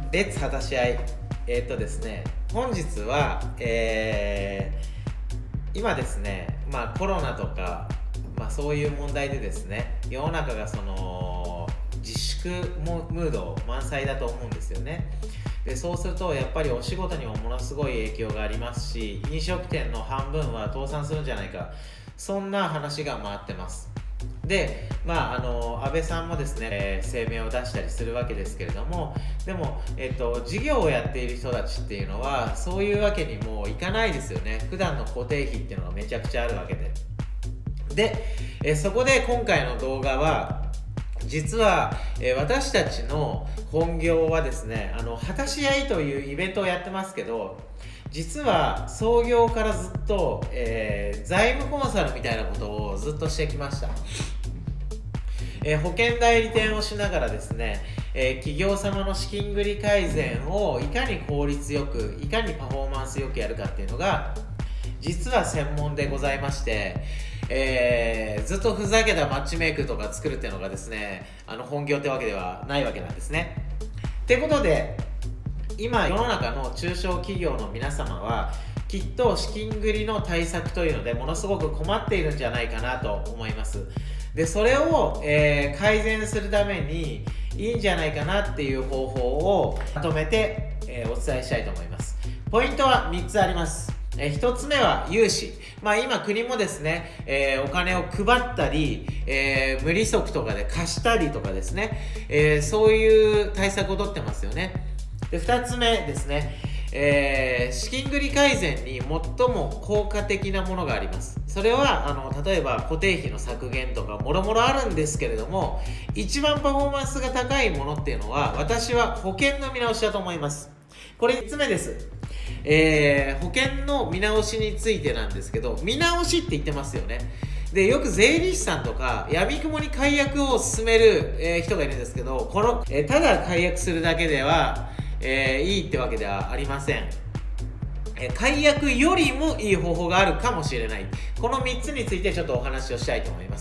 レッツ果たし合い。ですね、本日は、今ですね、コロナとか、そういう問題でですね、世の中がその自粛ムード満載だと思うんですよね。でそうするとやっぱりお仕事にもものすごい影響がありますし、飲食店の半分は倒産するんじゃないか、そんな話が回ってます。で、安倍さんもですね、声明を出したりするわけですけれども、でも、事業をやっている人たちっていうのはそういうわけにもいかないですよね。普段の固定費っていうのがめちゃくちゃあるわけで、そこで今回の動画は実は、私たちの本業はですね、果たし合いというイベントをやってますけど、実は創業からずっと、財務コンサルみたいなことをずっとしてきました。保険代理店をしながらですね、企業様の資金繰り改善をいかに効率よく、いかにパフォーマンスよくやるかっていうのが実は専門でございまして、ずっとふざけたマッチメイクとか作るっていうのがですね、本業ってわけではないわけなんですね。ってことで、今世の中の中小企業の皆様はきっと資金繰りの対策というのでものすごく困っているんじゃないかなと思います。でそれを、改善するためにいいんじゃないかなっていう方法をまとめて、お伝えしたいと思います。ポイントは3つあります。1つ目は融資。今国もですね、お金を配ったり、無利息とかで貸したりとかですね、そういう対策を取ってますよね。で2つ目ですね、資金繰り改善に最も効果的なものがあります。それは例えば固定費の削減とかもろもろあるんですけれども、一番パフォーマンスが高いものっていうのは私は保険の見直しだと思います。これ3つ目です。保険の見直しについてなんですけど、見直しって言ってますよね。でよく税理士さんとか闇雲に解約を進める、人がいるんですけど、ただ解約するだけではいいってわけではありません。解約よりもいい方法があるかもしれない。この3つについてちょっとお話をしたいと思います。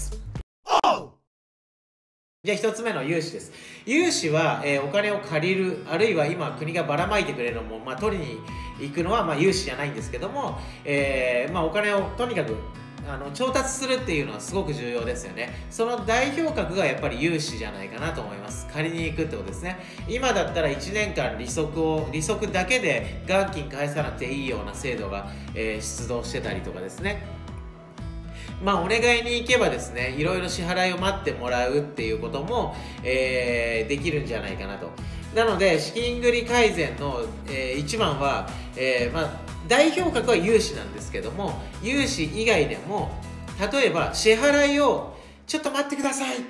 じゃあ1つ目の融資です。融資は、お金を借りる、あるいは今国がばらまいてくれるのも、取りに行くのは融資じゃないんですけども、お金をとにかく調達するっていうのはすごく重要ですよね。その代表格がやっぱり融資じゃないかなと思います。借りに行くってことですね。今だったら1年間利息だけで元金返さなくていいような制度が、出動してたりとかですね。お願いに行けばですね、いろいろ支払いを待ってもらうっていうことも、できるんじゃないかなと。なので資金繰り改善の、一番は、代表格は融資なんですけども、融資以外でも例えば支払いをちょっと待ってくださいって、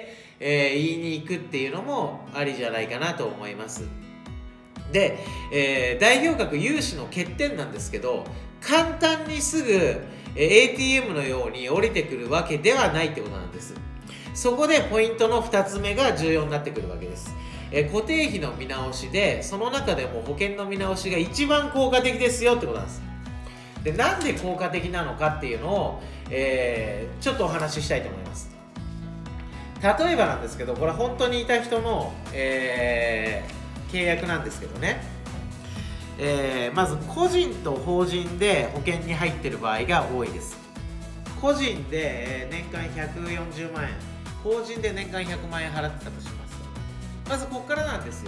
言いに行くっていうのもありじゃないかなと思います。で、代表格融資の欠点なんですけど、簡単にすぐ ATM のように降りてくるわけではないってことなんです。そこでポイントの2つ目が重要になってくるわけです。固定費の見直しで、その中でも保険の見直しが一番効果的ですよってことなんです。でなんで効果的なのかっていうのを、ちょっとお話ししたいと思います。例えばなんですけど、これ本当にいた人の、契約なんですけどね、まず個人と法人で保険に入っている場合が多いです。個人で年間140万円、法人で年間100万円払ってたとします。まずここからなんですよ。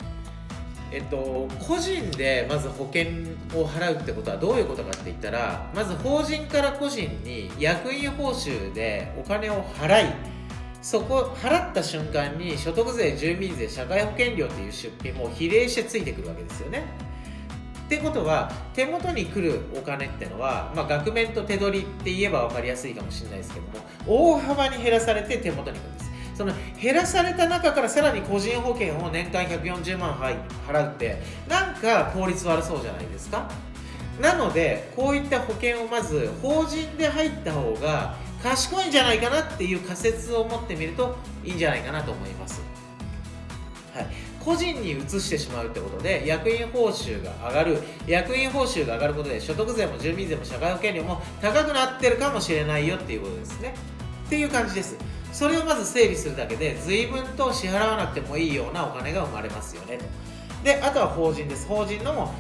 個人でまず保険を払うってことはどういうことかって言ったら、まず法人から個人に役員報酬でお金を払い、そこ払った瞬間に所得税、住民税、社会保険料っていう出費も比例してついてくるわけですよね。ってことは手元に来るお金ってのは、額面と手取りって言えば分かりやすいかもしれないですけども、大幅に減らされて手元に来るんです。その減らされた中からさらに個人保険を年間140万払うってなんか効率悪そうじゃないですか。なのでこういった保険をまず法人で入った方が賢いんじゃないかなっていう仮説を持ってみるといいんじゃないかなと思います。個人に移してしまうってことで役員報酬が上がる。役員報酬が上がることで所得税も住民税も社会保険料も高くなってるかもしれないよっていうことですね。っていう感じです。それをまず整備するだけで随分と支払わなくてもいいようなお金が生まれますよねと。 であとは法人です。法人のも、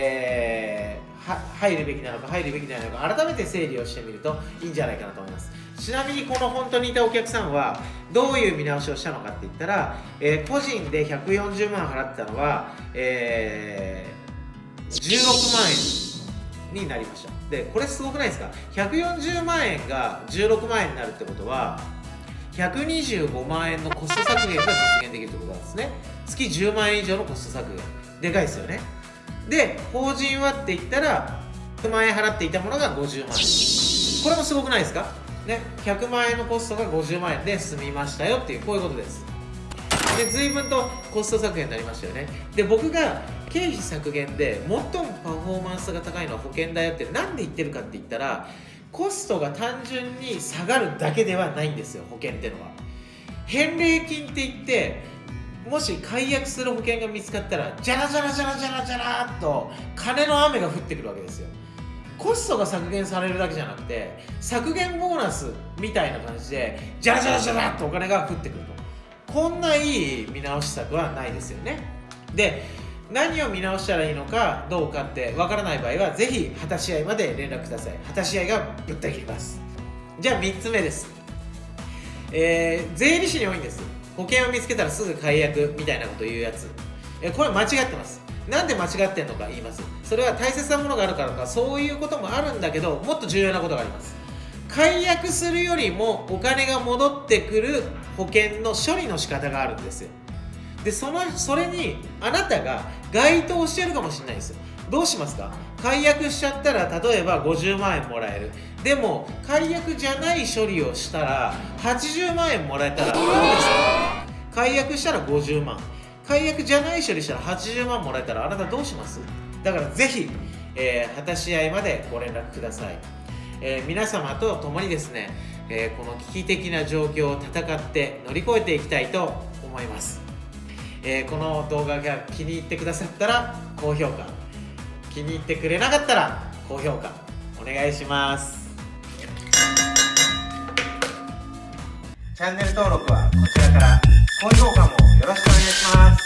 入るべきなのか入るべきなのか改めて整理をしてみるといいんじゃないかなと思います。ちなみにこの本当にいたお客さんはどういう見直しをしたのかって言ったら、個人で140万払ってたのは、16万円になりました。でこれすごくないですか。140万円が16万円になるってことは125万円のコスト削減が実現できるってことなんですね。月10万円以上のコスト削減、でかいですよね。で法人はって言ったら100万円払っていたものが50万円、これもすごくないですかね。100万円のコストが50万円で済みましたよっていう、こういうことです。で随分とコスト削減になりましたよね。で僕が経費削減で最もパフォーマンスが高いのは保険だよってなんで言ってるかって言ったら、コストが単純に下がるだけではないんですよ。保険ってのは返礼金って言って、もし解約する保険が見つかったらジャラジャラジャラジャラジャラっと金の雨が降ってくるわけですよ。コストが削減されるだけじゃなくて削減ボーナスみたいな感じでジャラジャラジャラっとお金が降ってくると、こんないい見直し策はないですよね。で何を見直したらいいのかどうかってわからない場合はぜひ果たし合いまで連絡ください。果たし合いがぶった切ります。じゃあ3つ目です。税理士に多いんです。保険を見つけたらすぐ解約みたいなこと言うやつ、これ間違ってます。なんで間違ってんのか言います。それは大切なものがあるからかそういうこともあるんだけど、もっと重要なことがあります。解約するよりもお金が戻ってくる保険の処理の仕方があるんですよ。でそれにあなたが該当してるかもしれないんですよ。どうしますか。解約しちゃったら例えば50万円もらえる。でも解約じゃない処理をしたら80万円もらえたらどうですか。解約したら50万、解約じゃない処理したら80万もらえたらあなたどうします。だからぜひ、果たし合いまでご連絡ください。皆様と共にですね、この危機的な状況を戦って乗り越えていきたいと思います。この動画が気に入ってくださったら高評価、気に入ってくれなかったら高評価お願いします。チャンネル登録はこちらから、高評価もよろしくお願いします。